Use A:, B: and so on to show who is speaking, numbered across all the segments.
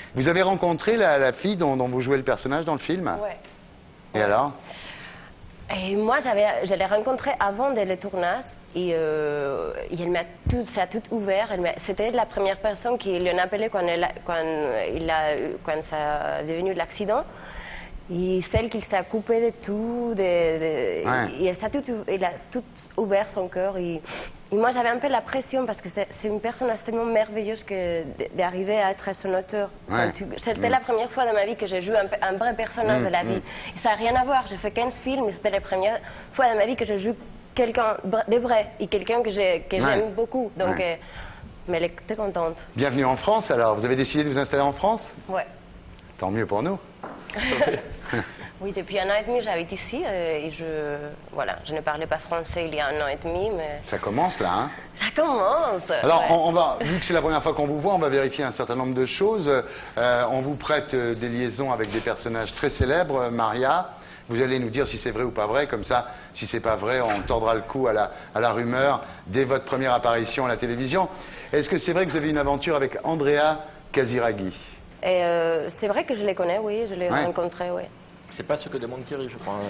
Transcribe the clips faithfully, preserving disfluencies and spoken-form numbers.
A: Vous avez rencontré la, la fille dont, dont vous jouez le personnage dans le film?
B: Ouais.
A: Et
B: ouais.
A: alors?
B: Et moi, j'avais, je l'ai rencontrée avant de le tournage. Et, euh, et elle m'a tout, ça a tout ouvert. C'était la première personne qui l'a appelé quand, elle a, quand, il a, quand ça est devenu l'accident. Et celle qui s'est coupée de tout, de, de, ouais. et elle a tout, il a tout ouvert son cœur. Et, et moi, j'avais un peu la pression parce que c'est une personne tellement merveilleuse que d'arriver à être son auteur. Ouais. C'était mmh. la première fois dans ma vie que j'ai joué un, un vrai personnage mmh. de la vie. Mmh. Et ça n'a rien à voir. J'ai fait quinze films, mais c'était la première fois dans ma vie que je joue quelqu'un de vrai et quelqu'un que j'aime ouais. beaucoup. Donc, ouais. euh, mais elle était contente.
A: Bienvenue en France alors. Vous avez décidé de vous installer en France?
B: Ouais.
A: Tant mieux pour nous.
B: Oui, depuis un an et demi, j'habite ici euh, et je, voilà, je ne parlais pas français il y a un an et demi, mais...
A: Ça commence là, hein?
B: Ça commence.
A: Alors,
B: ouais.
A: on, on va, vu que c'est la première fois qu'on vous voit, on va vérifier un certain nombre de choses. Euh, on vous prête euh, des liaisons avec des personnages très célèbres. Maria, vous allez nous dire si c'est vrai ou pas vrai, comme ça, si c'est pas vrai, on tordra le cou à la, à la rumeur dès votre première apparition à la télévision. Est-ce que c'est vrai que vous avez une aventure avec Andrea Casiraghi?
B: euh, C'est vrai que je les connais, oui, je les ouais. rencontrés, oui.
C: C'est pas ce que demande Thierry, je crois.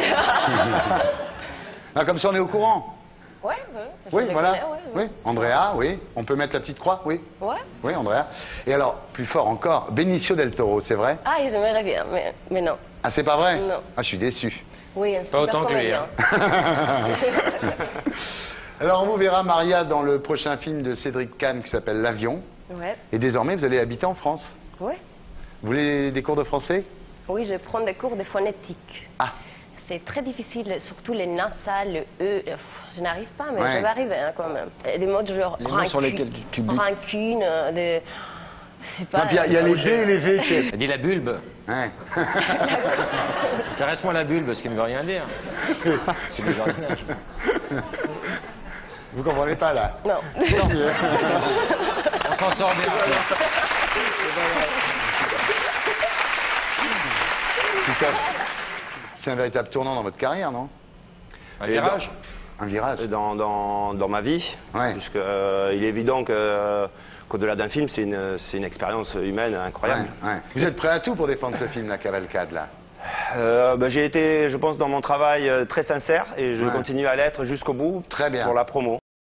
A: Ah, comme ça, on est au courant.
B: Ouais, ouais. Je
A: oui,
B: les
A: voilà.
B: Connais, ouais, ouais.
A: Oui, Andrea, oui. On peut mettre la petite croix, oui.
B: Ouais.
A: Oui, Andrea. Et alors, plus fort encore, Benicio del Toro, c'est vrai?
B: Ah, j'aimerais bien, mais, mais non.
A: Ah, c'est pas vrai?
B: Non.
A: Ah, je suis déçu.
B: Oui, un super
C: pas autant
B: comédien.
C: que lui, hein.
A: Alors, on vous verra, Maria, dans le prochain film de Cédric Kahn qui s'appelle L'Avion.
B: Ouais.
A: Et désormais, vous allez habiter en France.
B: Oui.
A: Vous voulez des cours de français?
B: Oui, je prends des cours de phonétique.
A: Ah.
B: C'est très difficile, surtout les nasales, le E. Je n'arrive pas, mais
A: ouais.
B: ça va arriver hein, quand même. Des mots de genre
C: les mots sur lesquels tu, tu butes.
B: Rancune, de...
A: Il y a, y a les B et les V. Tu
C: sais. Dis la bulbe.
A: Ouais.
C: Caresse-moi la bulbe, ce qui ne veut rien dire. C'est du jardinage.
A: Vous comprenez pas là?
B: Non.
C: On s'en sort bien.
A: C'est un véritable tournant dans votre carrière, non?
C: Un virage.
A: Un virage.
D: Dans, dans, dans ma vie,
A: ouais.
D: puisque euh, il est évident que qu'au-delà d'un film, c'est une, c'est une expérience humaine incroyable.
A: Ouais, ouais. Vous êtes prêt à tout pour défendre ce film, La Cavalcade, là?
D: euh, bah, J'ai été, je pense, dans mon travail très sincère et je ouais. continue à l'être jusqu'au bout.
A: Très bien.
D: Pour la promo.